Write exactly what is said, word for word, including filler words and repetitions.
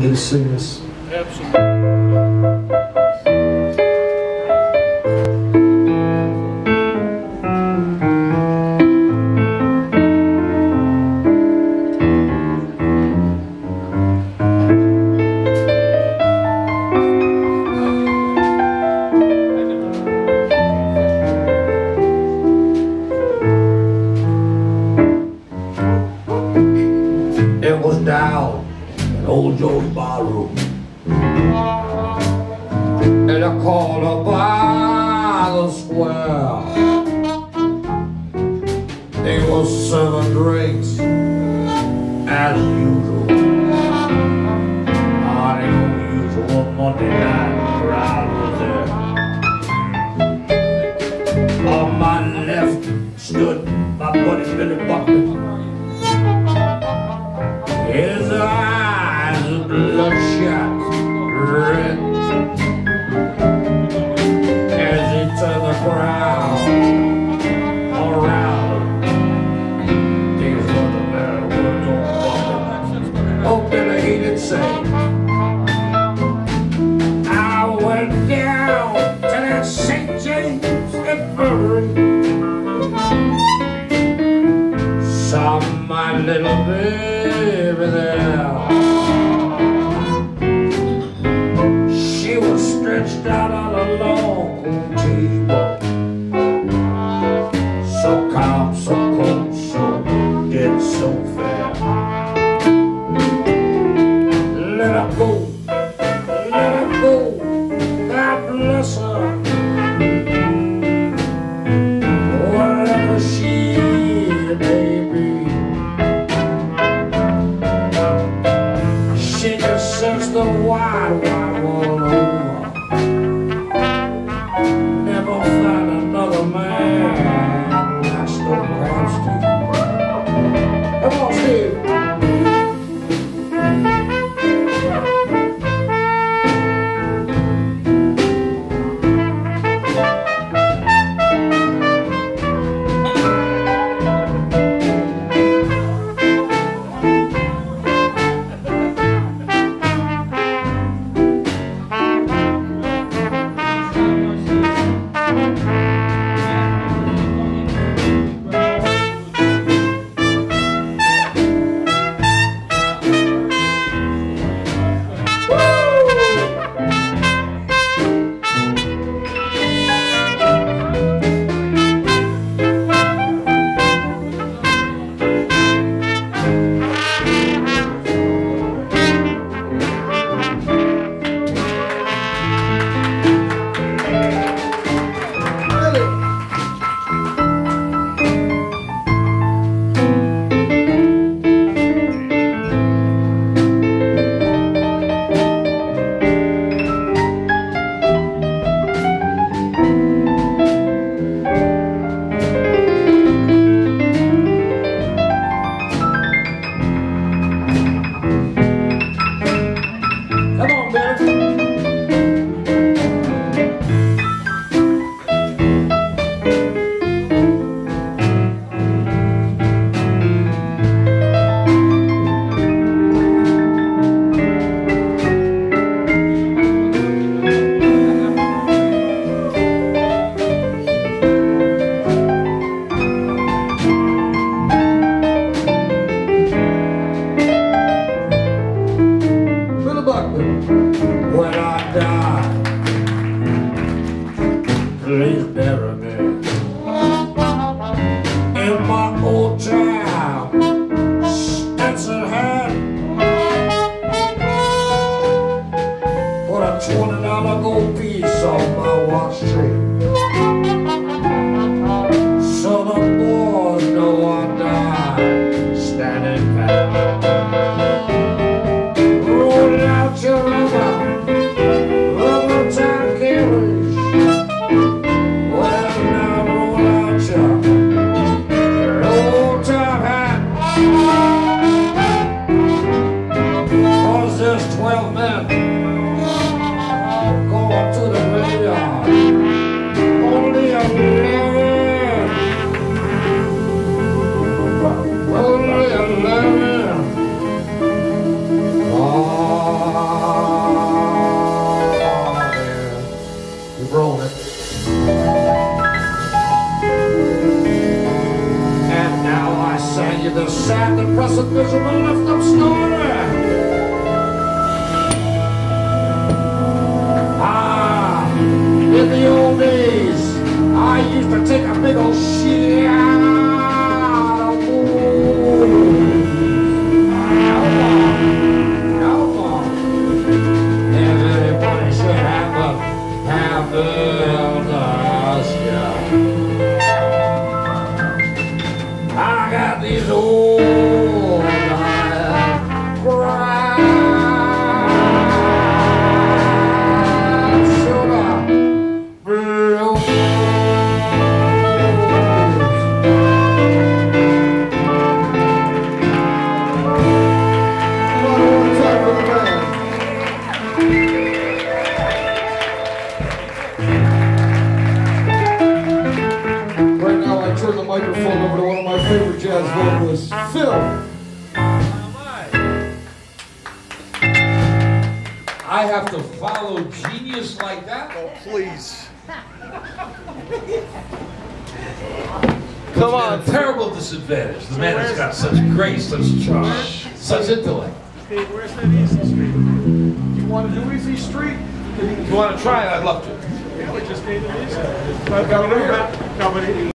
me to sing this? Absolutely. It was down in old Joe's barroom, in a corner by the square. They were serving drinks as usual. Ah, the usual Monday night crowd was there. On my left stood my buddy Billy Buchman. His eyes bloodshot red as he turned the crowd around. These were the very words of Buchman. Oh, Billy, he did say, I went down to that Saint James Infirmary, saw my little baby there. She was stretched out on a long table, so calm, so cold, so dead, so fair. Let her go, let her go, God bless her. Whatever she may be, she just searched the wide, wide world over. Never found another man like Stone Cold Steve. Come on, Steve. When I die, please bury me in my old town, Stetson hat. Put a twenty dollar gold piece on my watch chain, so the boys know I died standing back. Roll out your rubber, rubber time carriage. Well, now roll out your old time hat. 'Cause there's twelve men going to the graveyard. Only eleven, only eleven. Oh, going over to one of my favorite jazz vocalists, Phil. I have to follow genius like that? Oh, please. Come on. A terrible disadvantage. The man has got such grace, such charm, such intellect. Hey, where's that Easy Street? You want to do Easy Street? If you want to try it, I'd love to. Yeah, we just need an Easy. Coming here. Coming in.